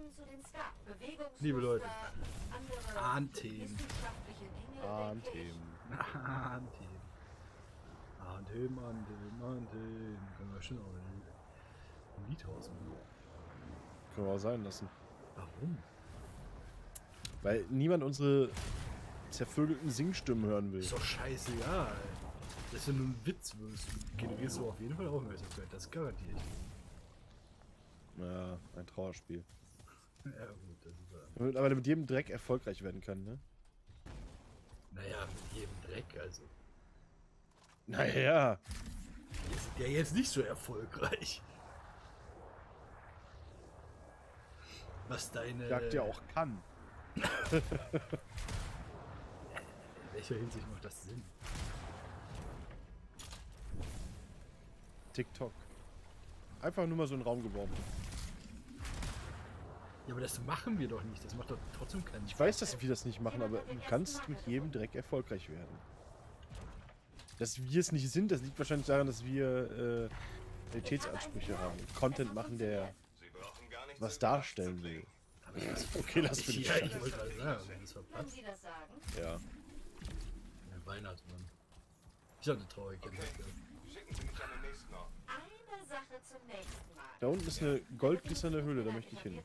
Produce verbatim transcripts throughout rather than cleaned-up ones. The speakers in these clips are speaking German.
Liebe Leute. Ahn-Themen. Ahn-Themen. Ahn-Themen. Ahn-Themen, Ahn-Themen, Ahn-Themen. Können wir schon auch ein Lied rausmachen. Können wir auch sein lassen. Warum? Weil niemand unsere zervögelten Singstimmen hören will. Ist doch scheißegal. Das ist ja nur ein Witz. Generierst du auf jeden Fall Aufmerksamkeit. Das garantiere ich. Ja, ein Trauerspiel. Ja gut, das ist ja... Damit, aber mit jedem Dreck erfolgreich werden kann, ne? Naja, mit jedem Dreck, also. Naja. Wir sind ja jetzt nicht so erfolgreich. Was deine... Sagt ja auch kann. In welcher Hinsicht macht das Sinn? TikTok. Einfach nur mal so in den Raum geworfen. Ja, aber das machen wir doch nicht. Das macht doch trotzdem keinen Sinn. Ich weiß, dass wir das nicht machen, aber du kannst mit jedem Dreck erfolgreich werden. Dass wir es nicht sind, das liegt wahrscheinlich daran, dass wir äh, Qualitätsansprüche haben. Content machen, der was darstellen will. Okay, lass mich Ja, ich wollte gerade sagen, wenn es verpasst. Ja. Ein Weihnachtsmann. Ich hatte traurig Okay. Schicken Sie mich an den nächsten Ort. Eine Sache zum nächsten Mal. Da unten ist eine goldglitzernde Höhle, da möchte ich hin.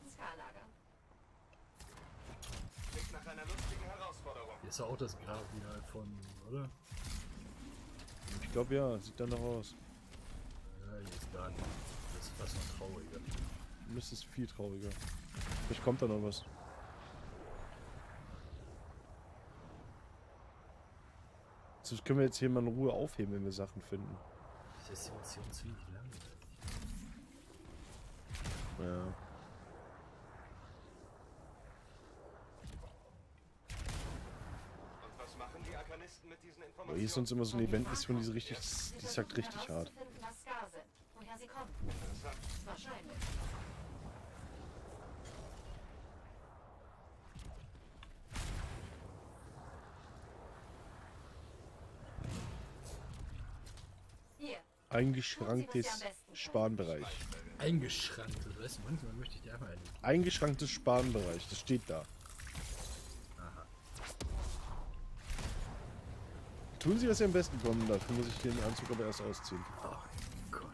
Klingt nach einer lustigen Herausforderung. Hier ist ja auch das Grab wieder von, oder? Ich glaube ja, sieht danach aus. Ja, hier ist gar nicht. Das ist fast noch trauriger. Das ist viel trauriger. Vielleicht kommt da noch was. Das können wir jetzt hier mal in Ruhe aufheben, wenn wir Sachen finden. Das ist jetzt hier ziemlich langweilig. Ja. Und was machen die Arkanisten mit diesen Aber Informationen? hier ist sonst immer so eine Event-Mission, die so richtig, die sagt richtig hart. Woher sie kommen. Interessant. Wahrscheinlich. Hier. Eingeschränktes Spanbereich. Eingeschränkt. Das heißt, manchmal möchte ich dir einfach einen. Eingeschränktes Spanbereich, das steht da. Aha. Tun Sie, was Sie am besten kommen, dafür muss ich den Anzug aber erst ausziehen. Oh Gott.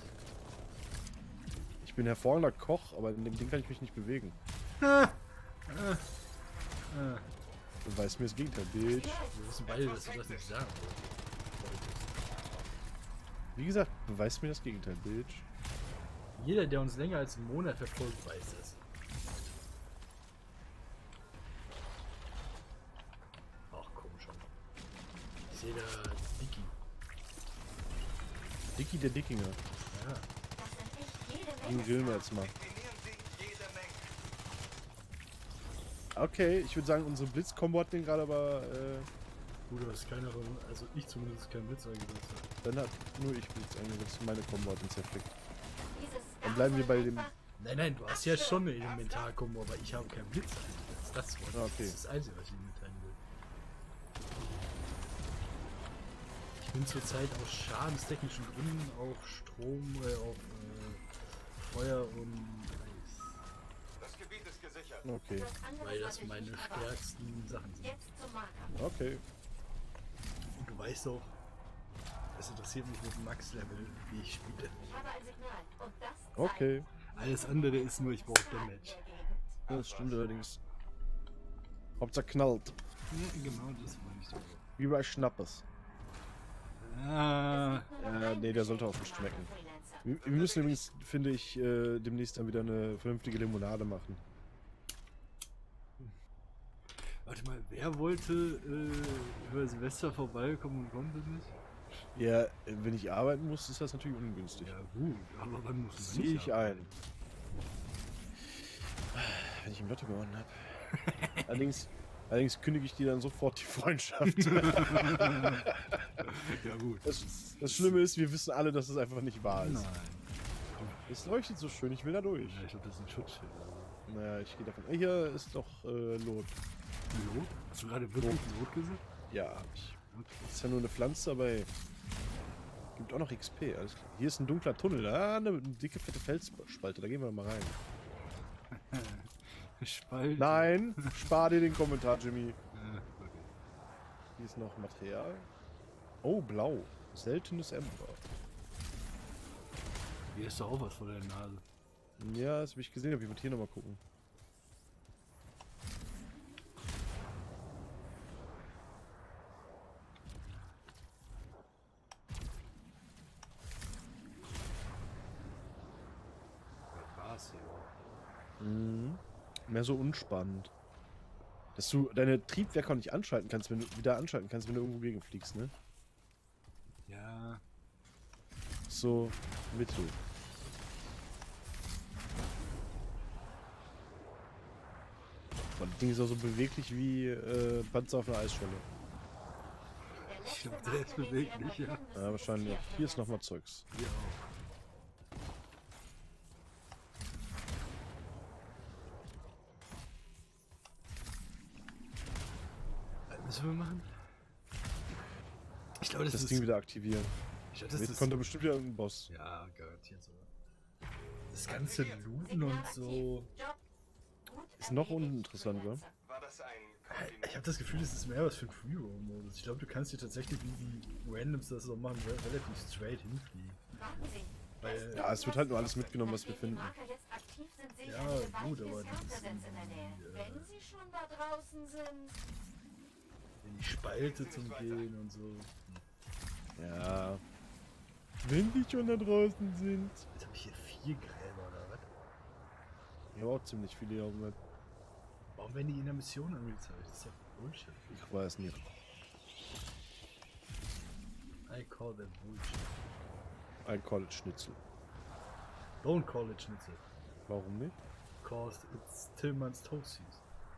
Ich bin hervorragender Koch, aber in dem Ding kann ich mich nicht bewegen. Ah. Ah. Ah. Du weißt mir das Gegenteil, Bitch. Wir wissen beide, dass du das nicht sagen wolltest. Wie gesagt, beweist mir das Gegenteil, Bitch. Jeder, der uns länger als einen Monat verfolgt, weiß es. Ach komm schon. Ich sehe da Dicky. Dicky der Dickinger. Ja. Das sind echt jede Den Menge. grillen wir jetzt mal. Definieren Sie jede Menge. Okay, ich würde sagen, unsere Blitz-Kombo hat den gerade aber, äh, Gut, aber es keiner von, also ich zumindest keinen Witz eingesetzt habe. dann hat nur ich Blitz eingesetzt. Meine Kombo hat den zerfickt. Dieses Dann bleiben wir bei dem... Nein, nein, du hast ja schon eine Elementarkombo, aber ich habe keinen Blitz eingesetzt. Das wollte Ah, ich. okay. Das ist das Einzige, was ich mitteilen will. Ich bin zurzeit aus schadenstechnischen Gründen auf Strom, äh, auf äh, Feuer und Eis. Das Gebiet ist gesichert. Okay, Weil das meine stärksten Sachen sind. Jetzt zum Marker. okay. Und du weißt doch, es interessiert mich mit Max-Level, wie ich spiele. Ich habe ein Signal. Und das zeigt Okay. Alles andere ist nur, ich brauche Damage. der Gegend. Das stimmt allerdings. Hauptsache knallt. Ja, genau, das meine ich so. Wie bei Schnappes. Ah, Äh, nee, der sollte auch nicht schmecken. Wir, wir müssen übrigens, finde ich, äh, demnächst dann wieder eine vernünftige Limonade machen. warte mal, wer wollte äh, über Silvester vorbeikommen und konnte nicht? Ja, äh, wenn ich arbeiten muss, ist das natürlich ungünstig. Ja gut, aber wann muss Das man sehe nicht ich arbeiten? ein. Wenn ich im Lotto gewonnen habe. allerdings, allerdings kündige ich dir dann sofort die Freundschaft. Ja gut. Das, das Schlimme ist, wir wissen alle, dass es einfach nicht wahr ist. Nein. Es leuchtet so schön, ich will da durch. Ja, ich glaube, das ist ein Schutzschild. Naja, ich gehe davon. Hier ist doch äh, Lot. Lot? Hast du gerade wirklich Lot gesehen? Ja, hab ich. Okay. Das ist ja nur eine Pflanze, aber ey, gibt auch noch X P. Alles klar. Hier ist ein dunkler Tunnel. Ah, eine dicke, fette Felsspalte. Da gehen wir mal rein. Spalt. Nein, spar dir den Kommentar, Jimmy. Ja, okay. Hier ist noch Material. Oh, blau. Seltenes Ember. Hier ist doch auch was vor der Nase. Ja, das habe ich gesehen, aber ich würde hier nochmal gucken. Was war's hier? Mhm. Mehr so unspannend. Dass du deine Triebwerke auch nicht anschalten kannst, wenn du wieder anschalten kannst, wenn du irgendwo gegenfliegst, ne? Ja. So mittel. Und das Ding ist auch so beweglich wie äh, Panzer auf einer Eisschwelle. Der Ich letzte glaub, der Marker, ist den Sie beweglich, ja. evakuieren müssen, Ja, wahrscheinlich. hier. Hier ist nochmal Zeugs. Hier auch. Was müssen wir machen? Ich glaube, das, Das ist... Ding wieder aktivieren. Ich glaube, das Jetzt ist... kommt da bestimmt wieder irgendein Boss. Ja, garantiert sogar. Das ganze Looten und so... Job gut Ist noch erledigt, uninteressant, wa? Freelancer. War das ein Ich Kompliment? habe das Gefühl, es ist mehr was für ein Free-Roam-Modus. Ich glaube, du kannst hier tatsächlich, wie die Randoms das so machen, re- relativ straight hinfliegen. Warten Sie. Weil, Ja, es wird halt nur alles mitgenommen, was wir Nachdem die finden. Marker jetzt aktiv sind, sehe ich Ja, eine gut, gewaltige aber das ist Skarpräsenz in der Nähe. irgendwie, äh, Wenn Sie schon da draußen sind. in die Spalte zum Gehen und so. Ja. Wenn die schon da draußen sind. Jetzt habe ich hier vier Gräber oder was? Ich habe auch ziemlich viele hier auf dem Map. Warum werden die in der Mission angezeigt? Das ist doch Bullshit. Ich weiß nicht. I call that Bullshit. Ein College-Schnitzel. Don't call it Schnitzel. Warum nicht? Cause it's Tillmans Toasties.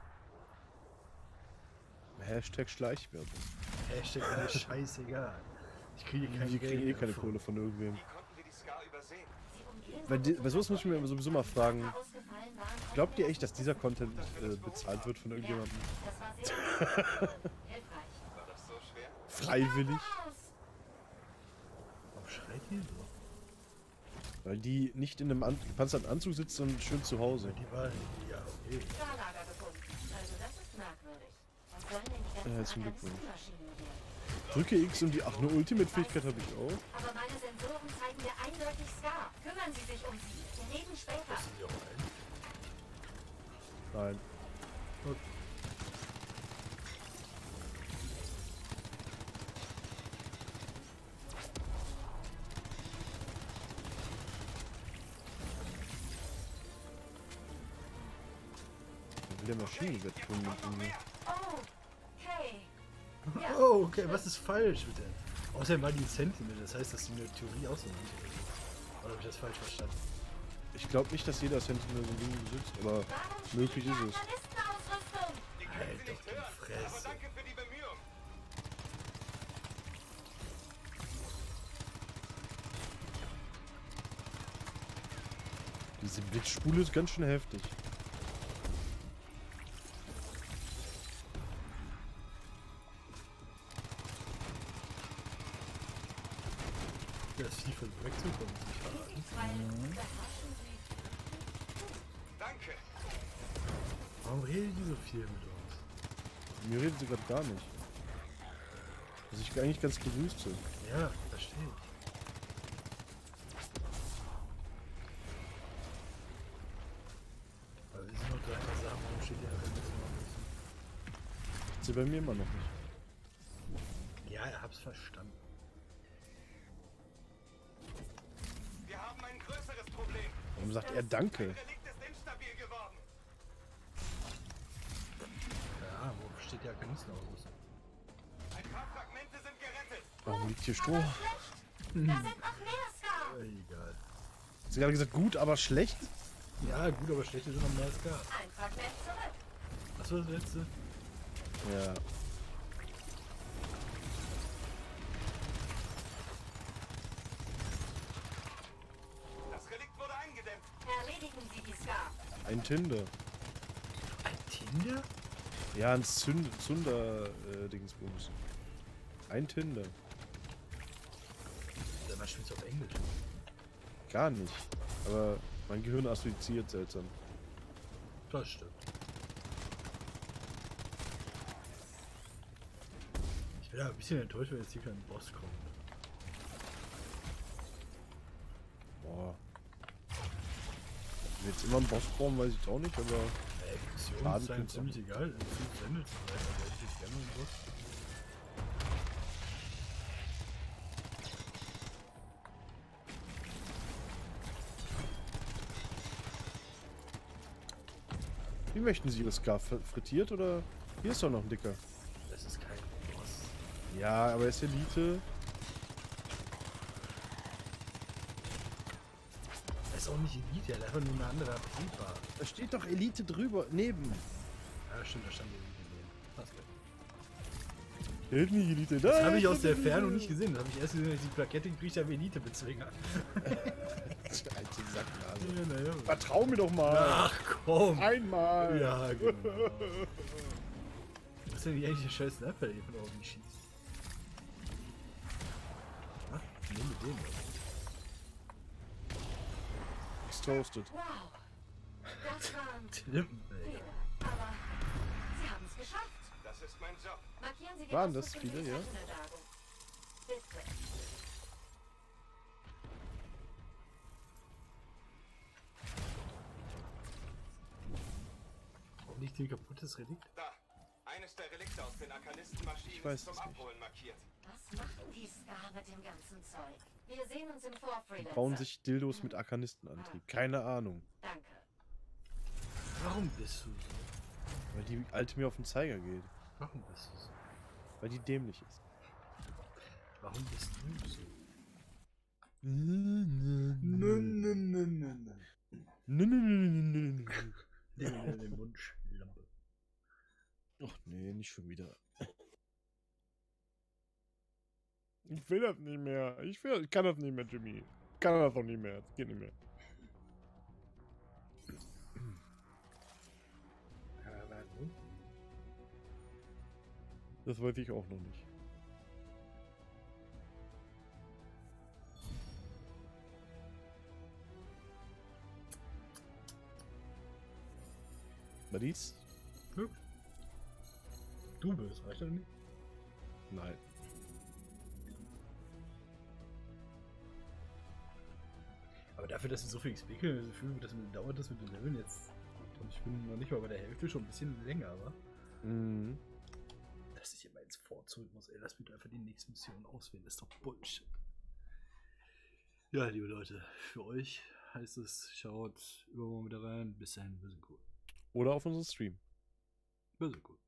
Hashtag Schleichwerbung. Hashtag mir scheißegal. Ich kriege kein Wir Geld kriegen eh keine davon. Kohle von irgendwem. Wie konnten wir die Scar übersehen? Sie umgehen Bei, di- bei sowas muss ich mir sowieso mal fragen. ausgefallen waren. Glaubt ihr echt, dass dieser Content äh, bezahlt wird von Ja, irgendjemandem? das war sehr hilfreich. War das so schwer? Freiwillig? Aus. Warum schreit ihr so? Weil die nicht in einem An gepanzerten Anzug sitzt, sondern schön zu Hause. Die war. Ja, okay. Stahlager gefunden. Also das ist merkwürdig. Was sollen denn die ganzen Herzlichen Glückwunsch. Akanistenmaschinen werden? Drücke X und die. Ach, eine Ultimate-Fähigkeit habe ich auch. Aber meine Sensoren zeigen mir eindeutig Scar. Kümmern Sie sich um sie. Wir reden später. Sind die auch ein? Nein. Will der Maschinenwett tun mit mir. Oh, okay. Ja. Oh, okay, was ist falsch mit der? Außerdem war die ein Sentinel, das heißt, dass die in der Theorie auch so nicht ist. Oder habe ich das falsch verstanden? Ich glaube nicht, dass jeder Sentinel so ein Ding besitzt, aber Warum möglich steht ist hier es. Akanistenausrüstung? Die können Halt Sie doch nicht die hören. Fresse. Aber danke für die Bemühung. Diese Blitzspule ist ganz schön heftig. Das Vieh versucht wegzukommen, ist nicht verraten. Weil beherrschen Sie. Danke. Warum redet die so viel mit uns? Mir redet sie gerade gar nicht. Dass ich eigentlich ganz begrüßt bin. Ja, verstehe ich. Aber wir sind noch drei Sachen, warum steht die Akanistenausrüstung? Hat sie bei mir immer noch nicht. Ja, ich hab's verstanden. Wir haben ein größeres Problem. Warum sagt er Danke? Ein Relikt ist instabil geworden. Ja, wo steht die Akanistenausrüstung? Ein paar Fragmente sind gerettet. Warum liegt hier Stroh? Aber schlecht. Da sind noch mehr Scar. Äh, egal. Hat sie gerade gesagt, gut, aber schlecht? Ja, gut, aber schlecht ist immer mehr als gar. Ein Fragment zurück. Was war das letzte? Ja. Das Relikt wurde eingedämmt. Erledigen Sie die Scar. Ein Tinder. Ein Tinder? Ja, ein Zünd Zunder-Dingsbums. Ein Tinder. Der Mann spielt auf Englisch. Gar nicht. Aber mein Gehirn assoziiert seltsam. Das stimmt. Ich bin ja ein bisschen enttäuscht, wenn jetzt hier kein Boss kommt. Boah. Ob wir jetzt immer einen Boss brauchen, weiß ich jetzt auch nicht, aber... Ey, die Mission Schaden ist einem könnte ziemlich egal. In fünf Level zu bleiben, aber hätte ich jetzt gerne einen Boss. Wie möchten Sie Ihre Scar frittiert oder? Hier ist doch noch ein dicker. Das ist kein Boss. Ja, aber er ist Elite. Er ist auch nicht Elite, er hat einfach nur eine andere Abriebbar. Da steht doch Elite drüber, neben. Ja, stimmt, da stand Elite neben. Passt ja. Steht nicht Elite da. Das habe ich aus der Ferne nicht gesehen. Das habe ich erst gesehen, als ich die Plakette gekriegt habe, Elite-Bezwinger. Alte Sacknase. Ja, naja. Vertrau mir doch mal. Ach komm. Einmal. Ja, genau. Was ist denn die eigentliche scheiß Sniper, die von oben schießt? Ach, nee, mit dem. Ist toasted. Wow. Das waren Tim, viele. ey. Aber Sie haben es geschafft. Das ist mein Job. Markieren Sie die Waren das Ausrüstung viele, für die ja? Sentinel-Dagung. Bitte. Warum liegt hier ein kaputtes Relikt? Da. Eines der Relikte aus den Arkanistenmaschinen Ich weiß ist zum es nicht. Abholen markiert. Was machen die Scar mit dem ganzen Zeug? Wir sehen uns im Vorfreelancer. Bauen sich Dildos mit Arkanistenantrieb. Keine Ahnung. Danke. Warum bist du so? Weil die alte mir auf den Zeiger geht. Warum bist du so? Weil die dämlich ist. Warum bist du so? Nö, nö, Nö, nö, nö, nö, nö. nö, nö, nö. Nimm mir den Mundschlampe. Ach nee, nicht schon wieder. Ich will das nicht mehr. Ich, will, ich kann das nicht mehr, Jimmy. Ich kann das doch nicht mehr. Das geht nicht mehr. Ja, warum? Das weiß ich auch noch nicht. Maris? Nö. Du bist, reicht das nicht? Nein. Aber dafür, dass wir so viel X P kriegen, das Gefühl, dass mir dauert das mit den Leveln jetzt. Und ich bin noch nicht mal bei der Hälfte, schon ein bisschen länger, aber. Mhm. Dass ich immer ins Fort zurück muss, ey, lass mich einfach die nächste Mission auswählen, das ist doch Bullshit. Ja, liebe Leute, für euch heißt es, schaut übermorgen wieder rein. Bis dahin, wir sind cool. Oder auf unserem Stream. Wir sind cool.